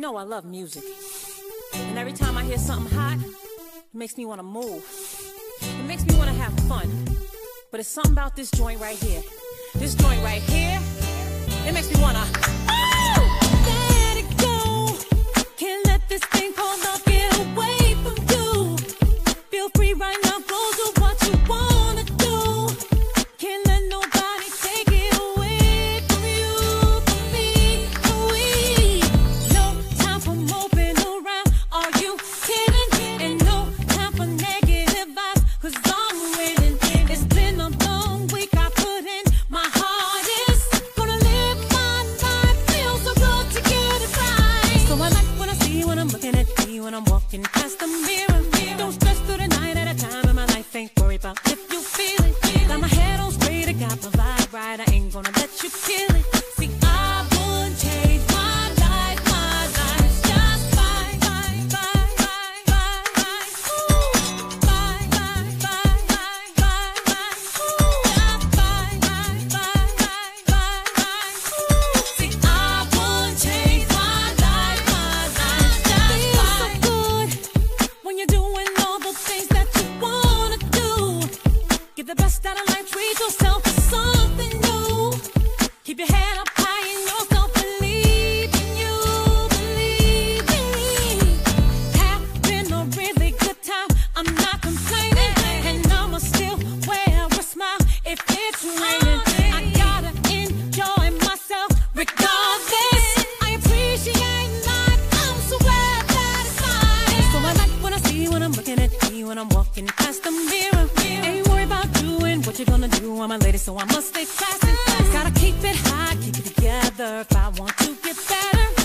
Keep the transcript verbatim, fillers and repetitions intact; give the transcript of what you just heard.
know I love music. And every time I hear something hot, it makes me want to move. It makes me want to have fun. But it's something about this joint right here. This joint right here, it makes me want to... Let it go. Can't let this thing called love get away from you. Feel free right now, go do what you want to do. Can't let nobody take it away from you, from me, from we. No time for moping around, are you kidding? And no time for negative vibes, cause I'm winning. It's been a long week, I put in my hardest. Gonna live my life, feel so good to get it right. So I like what I see when I'm looking at me, when I'm walking past the mirror. Don't stress through the night at a time in my life, ain't worried about if you feel it. Got my head on straight, I got my vibe right, I ain't gonna let you kill it. See, I wouldn't change my life, my life's just fine, fine, fine, fine, fine, fine. Ooh, fine, fine, fine, fine, fine, fine. Ooh, just fine, fine, fine, fine, fine, fine. Ooh, see, I wouldn't change my life, my life's just fine. Feels so good when you're doing all the things that you wanna do. Get the best out of life, treat yourself to something new. Keep your head up high in yourself, believe in you, believe in me. Having a really good time, I'm not complaining. And I'ma still wear a smile if it's raining. I gotta enjoy myself regardless. I appreciate life, I'm so glad that it's mine. So I like what I see when I'm looking at me, when I'm walking past the mirror. Ain't worried about doing what you're gonna do, I'm a lady, so I must stay classy. Gotta keep it high, keep it together if I want to get better.